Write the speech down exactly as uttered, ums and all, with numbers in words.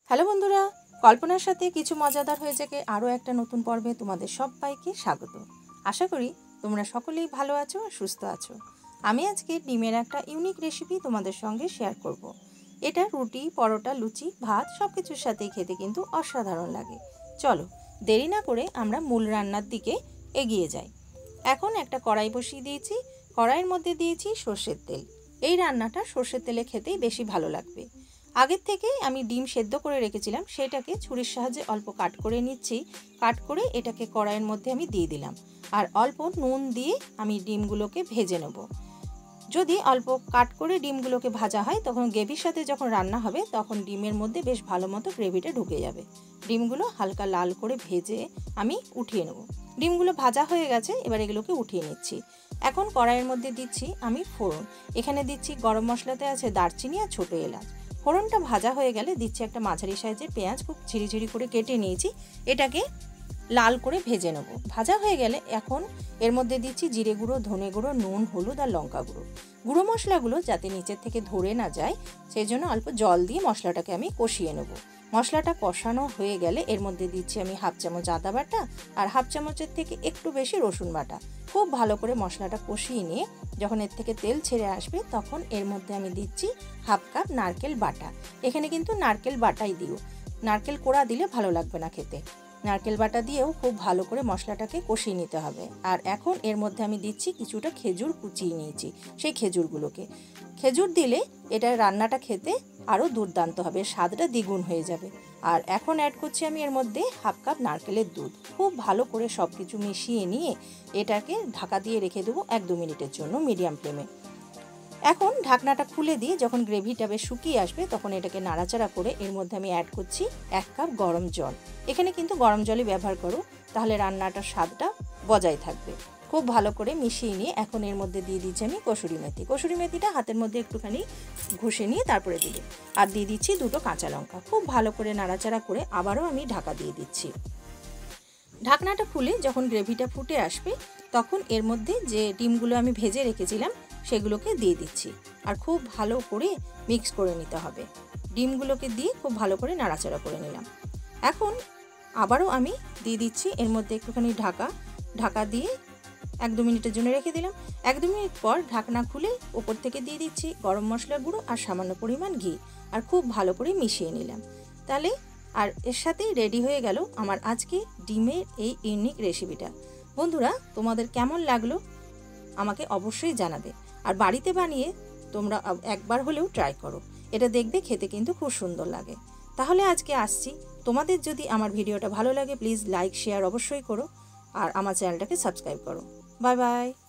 Hello বন্ধুরা, কল্পনার সাথে কিছু মজাদার হয়ে যাকে আরও একটা নতুন পর্বে তোমাদের সবাইকে স্বাগত। আশা করি তোমরা সকলেই ভালো আছো আর সুস্থ আছো। আমি আজকে ডিমের একটা ইউনিক রেসিপি তোমাদের সঙ্গে শেয়ার করব। এটা রুটি, পরোটা, লুচি, ভাত সব কিছুর সাথেই খেতে কিন্তু অসাধারণ লাগে। চলো দেরি না করে আমরা মূল রান্নার দিকে এগিয়ে যাই। এখন একটা কড়াই বসিয়ে দিয়েছি, কড়াইয়ের মধ্যে দিয়েছি সর্ষের তেল। এই রান্নাটা সর্ষের তেলে খেতেই বেশি ভালো লাগবে। আগের থেকেই আমি ডিম সেদ্ধ করে রেখেছিলাম, সেটাকে ছুরির সাহায্যে অল্প কাট করে নিচ্ছি। কাট করে এটাকে কড়াইয়ের মধ্যে আমি দিয়ে দিলাম, আর অল্প নুন দিয়ে আমি ডিমগুলোকে ভেজে নেব। যদি অল্প কাট করে ডিমগুলোকে ভাজা হয় তখন গ্রেভির সাথে যখন রান্না হবে তখন ডিমের মধ্যে বেশ ভালো মতো গ্রেভিটা ঢুকে যাবে। ডিমগুলো হালকা লাল করে ভেজে আমি উঠিয়ে নেব। ডিমগুলো ভাজা হয়ে গেছে, এবার এগুলোকে উঠিয়ে নিচ্ছি। এখন কড়াইয়ের মধ্যে দিচ্ছি আমি ফোড়ন। এখানে দিচ্ছি গরম মশলাতে আছে দারচিনি আর ছোটো এলাচ। ফোড়নটা ভাজা হয়ে গেলে দিচ্ছি একটা মাঝারি সাইজের পেঁয়াজ, খুব ঝিরিঝিরি করে কেটে নিয়েছি। এটাকে লাল করে ভেজে নেব। ভাজা হয়ে গেলে এখন এর মধ্যে দিচ্ছি জিরে গুঁড়ো, ধনে গুঁড়ো, নুন, হলুদ আর লঙ্কা গুঁড়ো। গুঁড়ো মশলাগুলো যাতে নিচের থেকে ধরে না যায় সেই জন্য অল্প জল দিয়ে মশলাটাকে আমি কষিয়ে নেব। মশলাটা কষানো হয়ে গেলে এর মধ্যে দিচ্ছি আমি হাফ চামচ আদা বাটা আর হাফ চামচের থেকে একটু বেশি রসুন বাটা। খুব ভালো করে মশলাটা কষিয়ে নিয়ে যখন এর থেকে তেল ছেড়ে আসবে তখন এর মধ্যে আমি দিচ্ছি হাফ কাপ নারকেল বাটা। এখানে কিন্তু নারকেল বাটাই দিও, নারকেল কোড়া দিলে ভালো লাগবে না খেতে। নারকেল বাটা দিয়েও খুব ভালো করে মশলাটাকে কষিয়ে নিতে হবে। আর এখন এর মধ্যে আমি দিচ্ছি কিছুটা খেজুর কুচিয়ে নিয়েছি, সেই খেজুরগুলোকে। খেজুর দিলে এটা রান্নাটা খেতে আরও দুর্দান্ত হবে, স্বাদটা দ্বিগুণ হয়ে যাবে। আর এখন অ্যাড করছি আমি এর মধ্যে হাফ কাপ নারকেলের দুধ। খুব ভালো করে সব কিছু মিশিয়ে নিয়ে এটাকে ঢাকা দিয়ে রেখে দেবো এক দু মিনিটের জন্য মিডিয়াম ফ্লেমে। এখন ঢাকনাটা খুলে দিয়ে যখন গ্রেভিটা বেশ শুকিয়ে আসবে তখন এটাকে নাড়াচাড়া করে এর মধ্যে আমি অ্যাড করছি এক কাপ গরম জল। এখানে কিন্তু গরম জলই ব্যবহার করো, তাহলে রান্নাটার স্বাদটা বজায় থাকবে। খুব ভালো করে মিশিয়ে নিয়ে এখন এর মধ্যে দিয়ে দিচ্ছি আমি কসুরি মেথি। কসুরি মেথিটা হাতের মধ্যে একটুখানি ঘষে নিয়ে তারপরে দিলে, আর দিয়ে দিচ্ছি দুটো কাঁচা লঙ্কা। খুব ভালো করে নাড়াচাড়া করে আবারও আমি ঢাকা দিয়ে দিচ্ছি। ঢাকনাটা খুলে যখন গ্রেভিটা ফুটে আসবে তখন এর মধ্যে যে ডিমগুলো আমি ভেজে রেখেছিলাম সেগুলোকে দিয়ে দিচ্ছি, আর খুব ভালো করে মিক্স করে নিতে হবে। ডিমগুলোকে দিয়ে খুব ভালো করে নাড়াচাড়া করে নিলাম। এখন আবারও আমি দিয়ে দিচ্ছি এর মধ্যে একটুখানি ঢাকা ঢাকা দিয়ে এক দু মিনিটের জন্য রেখে দিলাম। এক দু মিনিট পর ঢাকনা খুলে ওপর থেকে দিয়ে দিচ্ছি গরম মশলার গুঁড়ো আর সামান্য পরিমাণ ঘি, আর খুব ভালো করে মিশিয়ে নিলাম। তাহলে আর এর সাথেই রেডি হয়ে গেল আমার আজকে ডিমের এই ইউনিক রেসিপিটা। বন্ধুরা, তোমাদের কেমন লাগলো আমাকে অবশ্যই জানাবে, আর বাড়িতে বানিয়ে তোমরা একবার হলেও ট্রাই করো। এটা দেখবে খেতে কিন্তু খুব সুন্দর লাগে। তাহলে আজকে আসছি। তোমাদের যদি আমার ভিডিওটা ভালো লাগে প্লিজ লাইক শেয়ার অবশ্যই করো, আর আমার চ্যানেলটাকে সাবস্ক্রাইব করো। Bye by.